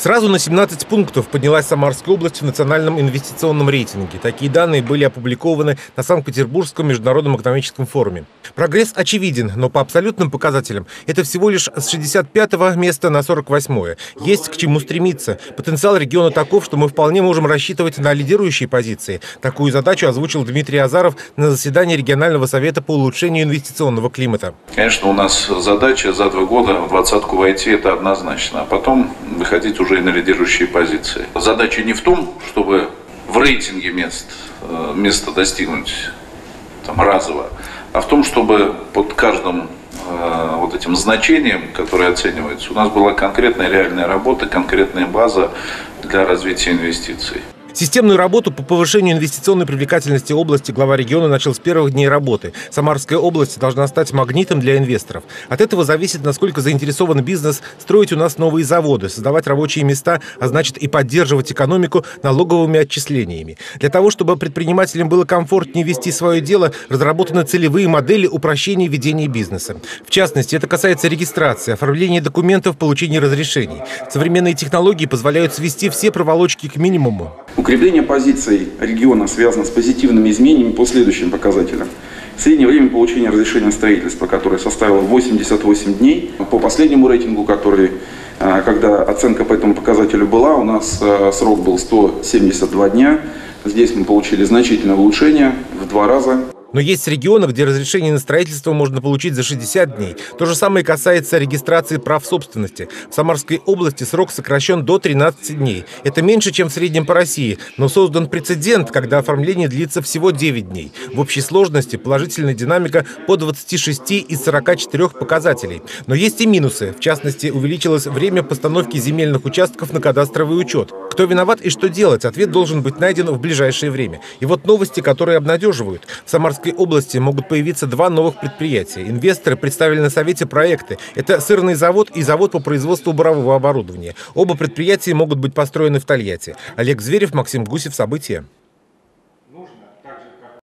Сразу на 17 пунктов поднялась Самарская область в национальном инвестиционном рейтинге. Такие данные были опубликованы на Санкт-Петербургском международном экономическом форуме. Прогресс очевиден, но по абсолютным показателям это всего лишь с 65-го места на 48-е. Есть к чему стремиться. Потенциал региона таков, что мы вполне можем рассчитывать на лидирующие позиции. Такую задачу озвучил Дмитрий Азаров на заседании регионального совета по улучшению инвестиционного климата. Конечно, у нас задача за 2 года в двадцатку войти, это однозначно, а потом выходить уже и на лидирующие позиции. Задача не в том, чтобы в рейтинге место достигнуть разово, а в том, чтобы под каждым вот этим значением, которое оценивается, у нас была конкретная реальная работа, конкретная база для развития инвестиций. Системную работу по повышению инвестиционной привлекательности области глава региона начал с первых дней работы. Самарская область должна стать магнитом для инвесторов. От этого зависит, насколько заинтересован бизнес строить у нас новые заводы, создавать рабочие места, а значит и поддерживать экономику налоговыми отчислениями. Для того, чтобы предпринимателям было комфортнее вести свое дело, разработаны целевые модели упрощения ведения бизнеса. В частности, это касается регистрации, оформления документов, получения разрешений. Современные технологии позволяют свести все проволочки к минимуму. Укрепление позиций региона связано с позитивными изменениями по следующим показателям. Среднее время получения разрешения строительства, которое составило 88 дней. По последнему рейтингу, когда оценка по этому показателю была, у нас срок был 172 дня. Здесь мы получили значительное улучшение в 2 раза. Но есть регионы, где разрешение на строительство можно получить за 60 дней. То же самое касается регистрации прав собственности. В Самарской области срок сокращен до 13 дней. Это меньше, чем в среднем по России. Но создан прецедент, когда оформление длится всего 9 дней. В общей сложности положительная динамика по 26 из 44 показателей. Но есть и минусы. В частности, увеличилось время постановки земельных участков на кадастровый учет. Кто виноват и что делать? Ответ должен быть найден в ближайшее время. И вот новости, которые обнадеживают. В Самарской области могут появиться 2 новых предприятия. Инвесторы представили на совете проекты. Это сырный завод и завод по производству бурового оборудования. Оба предприятия могут быть построены в Тольятти. Олег Зверев, Максим Гусев. События.